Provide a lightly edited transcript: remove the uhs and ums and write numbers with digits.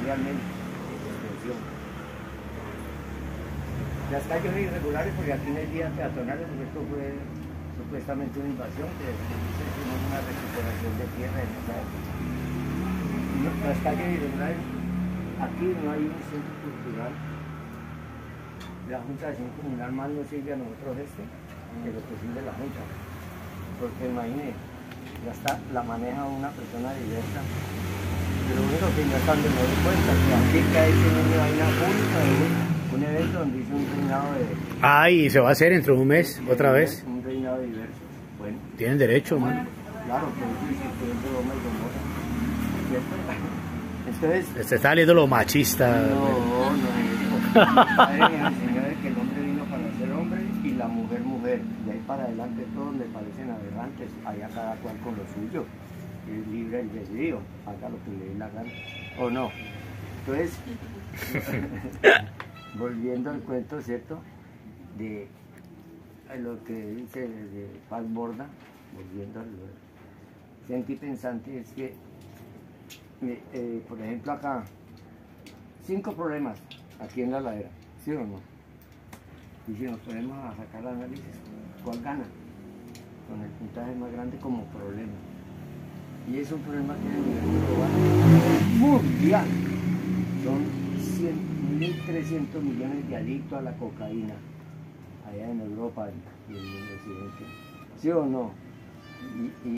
cordialmente, extensión. Las calles irregulares, porque aquí no hay vías peatonales, porque esto fue supuestamente una invasión, que se hizo una recuperación de tierra en esa época. Las calles irregulares, aquí no hay un centro cultural. La Junta de Acción Comunal más nos sirve a nosotros que lo que sirve la Junta. Porque imagínense, la maneja una persona diversa. Pero lo único que ya están de nuevo cuenta, que aquí hay una vaina pública, un evento donde hizo un reinado de... Ah, y se va a hacer dentro de un mes, otra vez. Un reinado diverso. Bueno. Tienen derecho, man. Claro, pero sí, es de Goma y Gomorra. ¿Cierto? Entonces... Se está saliendo lo machista. No es señores, que el hombre vino para ser hombre y la mujer, mujer. De ahí para adelante todos me parecen aberrantes, allá cada cual con lo suyo. Es libre el decidido, haga lo que le dé la gana. ¿O no? Entonces, volviendo al cuento, ¿cierto? De lo que dice de Paz Borda, volviendo al sentipensante, es que, por ejemplo, acá, 5 problemas aquí en la ladera, ¿sí o no? Y si nos ponemos a sacar análisis, ¿cuál gana? Con el puntaje más grande como problema. Y es un problema que a nivel global mundial. Son 1.300 millones de adictos a la cocaína allá en Europa y en el occidente. ¿Sí o no?